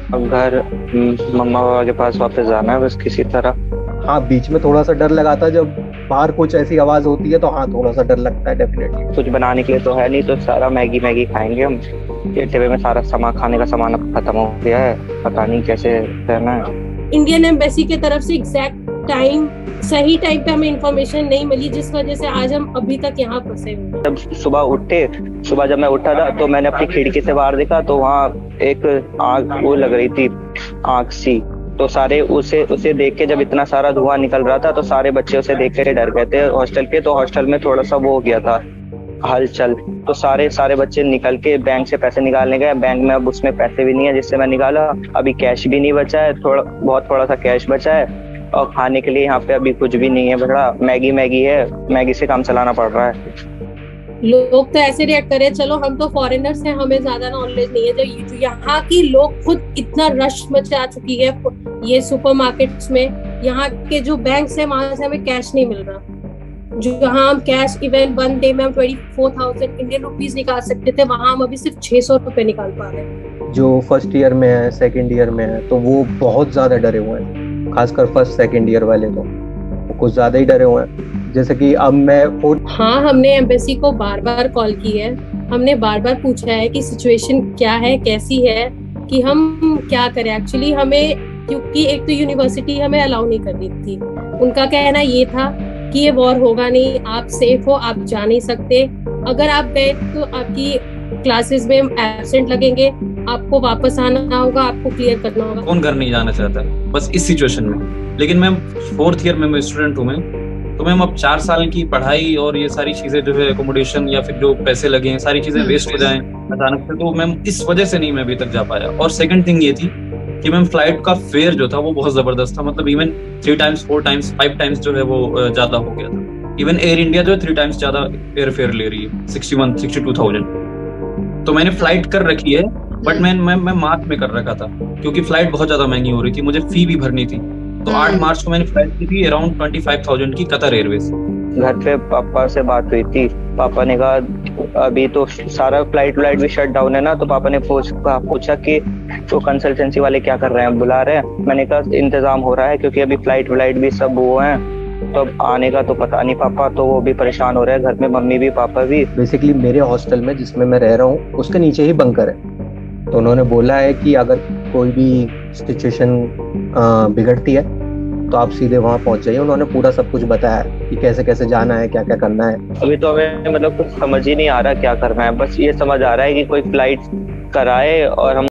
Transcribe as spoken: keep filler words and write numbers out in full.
अब घर हम्म, मम्मा पापा के पास वापस जाना है बस किसी तरह। हाँ, बीच में थोड़ा सा डर लगा था जब बाहर कुछ ऐसी आवाज होती है, तो हाँ थोड़ा सा डर लगता है डेफिनेटली। कुछ बनाने के लिए तो है नहीं, तो सारा मैगी मैगी खाएंगे हम। ये टिब्बे में सारा सामान, खाने का सामान अब खत्म हो गया है, पता नहीं कैसे रहना है। इंडियन एम्बेसी की तरफ से एग्जैक्ट टाइम, सही टाइम पे हमें इंफॉर्मेशन नहीं मिली, जिस वजह से आज हम अभी तक यहाँ फंसे हुए हैं। जब सुबह उठे, सुबह जब मैं उठा था तो मैंने अपनी खिड़की से बाहर देखा तो वहाँ एक आग वो लग रही थी, आग सी। तो सारे उसे उसे देख के, जब इतना सारा धुआं निकल रहा था तो सारे बच्चे उसे देख के डर गए थे हॉस्टल के। तो हॉस्टल में थोड़ा सा वो हो गया था हलचल, तो सारे सारे बच्चे निकल के बैंक से पैसे निकालने गए। बैंक में अब उसमें पैसे भी नहीं है जिससे मैं निकाला। अभी कैश भी नहीं बचा है, थोड़ा बहुत थोड़ा सा कैश बचा है। और खाने के लिए यहाँ पे अभी कुछ भी नहीं है, बड़ा मैगी मैगी है, मैगी से काम चलाना पड़ रहा है। लोग तो ऐसे रिएक्ट करे, चलो हम तो फॉरेनर्स हैं, हमें ज्यादा नॉलेज नहीं है। जो यहाँ की लोग खुद इतना रश मचा चुकी है ये सुपरमार्केट्स में, यहाँ के जो बैंक्स है वहां से हमें कैश नहीं मिल रहा। जो यहाँ हम कैश इवन वन डे में हम twenty four thousand Indian rupees निकाल सकते थे, वहां हम अभी सिर्फ छह सौ रुपए निकाल पा रहे हैं। जो फर्स्ट ईयर में है, सेकंड ईयर में है, तो वो बहुत ज्यादा डरे हुए हैं, खासकर फर्स्ट सेकंड ईयर वाले तो वो कुछ ज्यादा ही डरे हुए हैं। जैसे कि अब मैं हाँ, हमने एम्बेसी को बार बार कॉल की है, हमने बार बार पूछा है कि सिचुएशन क्या है, कैसी है, कि हम क्या करें। एक्चुअली हमें, क्योंकि एक तो यूनिवर्सिटी हमें अलाउ नहीं कर रही थी, उनका कहना ये था कि ये वॉर होगा नहीं, आप सेफ हो, आप जा नहीं सकते। अगर आप गए तो आपकी क्लासेस में एब्सेंट लगेंगे, आपको वापस आना होगा, आपको क्लियर करना होगा। कौन घर नहीं जाना चाहता है बस इस सिचुएशन में। लेकिन मैम फोर्थ ईयर में मैं स्टूडेंट हूँ, मैं तो मैम अब चार साल की पढ़ाई और ये सारी चीजें जो है एकोमोडेशन या फिर जो पैसे लगे हैं, सारी चीजें वेस्ट हो जाएं अचानक से, तो मैम इस वजह से नहीं मैं अभी तक जा पाया। और सेकंड थिंग ये थी कि मैम फ्लाइट का फेयर जो था वो बहुत जबरदस्त था, मतलब even three times four times five times जो है वो ज्यादा हो गया था। इवन एयर इंडिया जो है थ्री टाइम्स ज्यादा एयर फेयर ले रही है, sixty one sixty two thousand. तो मैंने फ्लाइट कर रखी है, बट मैं मैं मैं मार्च में कर रखा था क्योंकि फ्लाइट बहुत ज्यादा महंगी हो रही थी, मुझे फी भी भरनी थी। तो आठ मार्च को मैंने फ्लाइट की थी अराउंड ट्वेंटी फाइव थाउजेंड की, कतर एयरवेज। घर पे पापा से बात हुई थी, पापा ने कहा अभी तो सारा फ्लाइट व्लाइट भी शट डाउन है ना। तो पापा ने पूछ, पूछा कि तो कंसल्टेंसी वाले क्या कर रहे हैं, बुला रहे हैं। मैंने कहा इंतजाम हो रहा है क्योंकि अभी फ्लाइट व्लाइट भी सब वो हैं, तो अब आने का तो पता नहीं। पापा तो वो भी परेशान हो रहे हैं, घर में मम्मी भी पापा भी। बेसिकली मेरे हॉस्टल में जिसमें मैं रह रहा हूँ उसके नीचे ही बंकर है, तो उन्होंने बोला है कि अगर कोई भी सिचुएशन बिगड़ती है तो आप सीधे वहां पहुंच जाइए। उन्होंने पूरा सब कुछ बताया कि कैसे कैसे जाना है, क्या क्या करना है। अभी तो हमें मतलब कुछ समझ ही नहीं आ रहा क्या करना है, बस ये समझ आ रहा है कि कोई फ्लाइट कराए और हम